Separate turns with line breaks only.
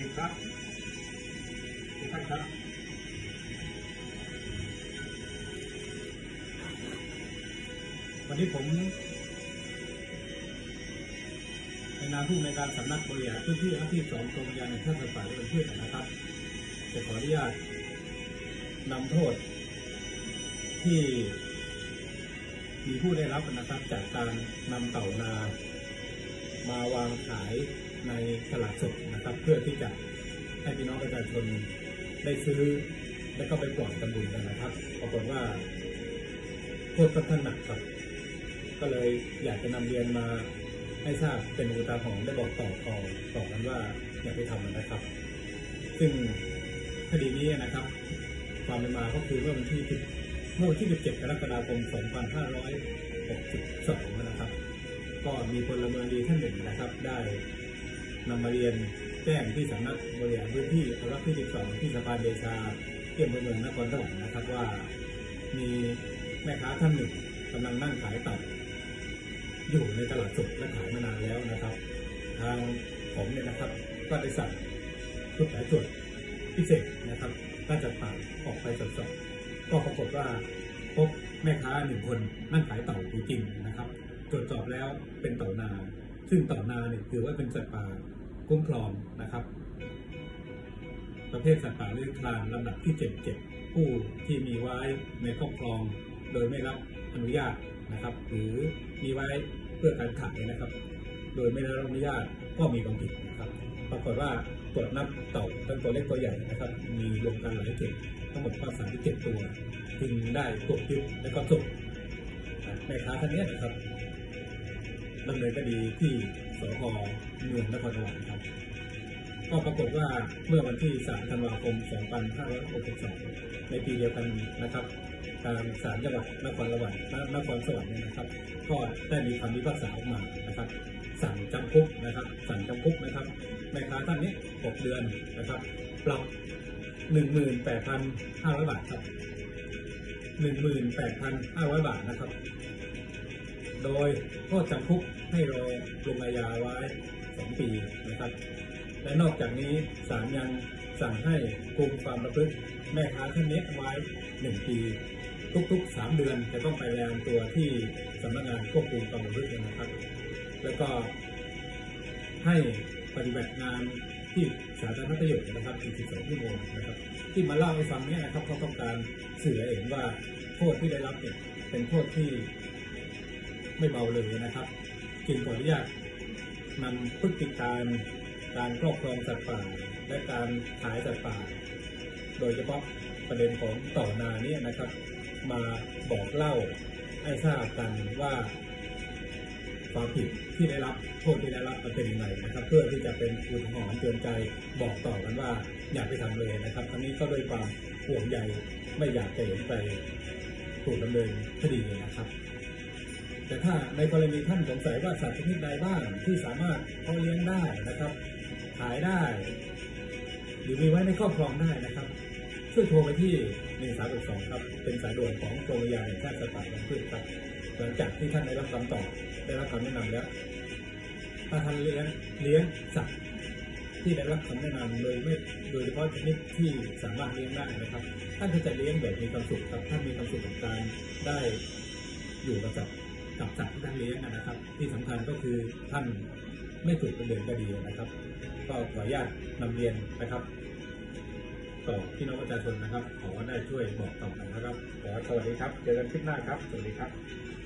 ดีครับทุกท่านครับวันนี้ผมในนามผู้อำนวยการสำนักบริหารพื้นที่ที่2กรมอุทยานแห่งชาติสัตว์ป่าและพันธุ์พืชนะครับจะขออนุญาตนำโทษที่มีผู้ได้รับนะครับจากการนำเต่านามาวางขายในตลาดสดนะครับเพื่อที่จะให้พี่น้องประชาชนได้ซื้อและก็ไปปล่อยทำบุญกันนะครับปรากฏว่าโทษค่อนข้างหนักครับก็เลยอยากจะนำเรียนมาให้ทราบเป็นอุทาหรณ์ได้บอกต่อกันว่าอย่าไปทำนะครับ ซึ่งคดีนี้นะครับความเป็นมาก็คือเมื่อวันที่17 กรกฎาคม 2562 นะครับก็มีพลเมืองดีท่านหนึ่งนะครับได้นำมาเรียนแจ้งที่สำนักบริหารพื้นที่อนุรักษ์ที่ 12 ที่สะพานเดชาที่อำเภอเมืองนครสวรรค์นะครับว่ามีแม่ค้าท่านหนึ่งกำลังนั่งขายเต่าอยู่ในตลาดสดและขายมานานแล้วนะครับทางผมเนี่ยนะครับก็ได้สั่งชุดสายตรวจพิเศษนะครับราชการออกไปตรวจสอบก็ปรากฏว่าพบแม่ค้า1 คนนั่งขายเต่าจริงๆนะครับตรวจสอบแล้วเป็นเต่านาซึ่งเต่านาเนี่ยถือว่าเป็นสัตว์ป่าคุ้มครองนะครับประเภทสัตว์ป่าเลื้อยคลานลำดับที่77ผู้ที่มีไว้ในครอบครองโดยไม่รับอนุญาตนะครับหรือมีไว้เพื่อการขายนะครับโดยไม่ได้รับอนุญาตก็มีความผิดนะครับปรากฏว่าตรวจนับเต่าทั้งตัวเล็กตัวใหญ่นะครับมีรวมกันหลายเขตทั้งหมดก็37 ตัวจึงได้ตรวจยึดและก็ส่งแม่ค้าท่านนี้นะครับดำเนินคดีที่สพ.เมืองนครสวรรค์ครับก็ปรากฏว่าเมื่อวันที่3 ธันวาคม 2562 ในปีเดียวกันนะครับทางศาลจังหวัดนครสวรรค์นะครับก็ได้มีคำพิพากษาออกมานะครับสั่งจำคุกนะครับแม่ค้าท่านนี้6 เดือนนะครับปรับ 18,500 บาทครับ 18,500 บาทนะครับโดยโทษจำคุกให้รอลงอาญาไว้2 ปีนะครับและนอกจากนี้ศาลยังสั่งให้คุมความประพฤติแม่ค้าท่านนี้ไว้1 ปีทุกๆ3 เดือนจะต้องไปรายงานตัวที่สำนักงานควบคุมความประพฤตินะครับแล้วก็ให้ปฏิบัติงานที่สาธารณประโยชน์นะครับ42 ชั่วโมงนะครับที่มาเล่าให้ฟังเนี่ยนะครับเขาต้องการสื่อให้เห็นว่าโทษที่ได้รับเนี่ยเป็นโทษที่ไม่เบาเลยนะครับจึงขออนุญาตนำพฤติการการครอบครองสัตว์ป่าและการขายสัตว์ป่าโดยเฉพาะประเด็นของเต่านานี้นะครับมาบอกเล่าให้ทราบกันว่าความผิดที่ได้รับโทษที่ได้รับมันเป็นยังไงนะครับเพื่อที่จะเป็นอุทาหรณ์เตือนใจบอกต่อกันว่าอย่าไปทำเลยนะครับทั้งนี้ก็ด้วยความห่วงใยไม่อยากจะเห็นไปถูกดำเนินคดีนะครับแต่ถ้าในกรณีท่านสงสัยว่าสัตว์ชนิดใดบ้างที่สามารถเพาะเลี้ยงได้นะครับขายได้หรือมีไว้ในครอบครองได้นะครับช่วยโทรไปที่1362ครับเป็นสายด่วนของกรมอุทยานแห่งชาติสัตว์ป่าและพันธุ์พืชครับหลังจากที่ท่านได้รับคำตอบได้รับคำแนะนำแล้วถ้าท่านเลี้ยงสัตว์ที่ได้รับคำแนะนำโดยเฉพาะชนิดที่สามารถเลี้ยงได้นะครับท่านก็จะเลี้ยงแบบมีความสุขครับท่านมีความสุขกับการได้อยู่กับสัตว์ที่ท่านเลี้ยงนะครับที่สำคัญก็คือท่านไม่ถูกดำเนินคดีนะครับก็ขออนุญาตนำเรียนนะครับต่อพี่น้องประชาชนนะครับขอได้ช่วยบอกต่อกันนะครับขอสวัสดีครับเจอกันคลิปหน้าครับสวัสดีครับ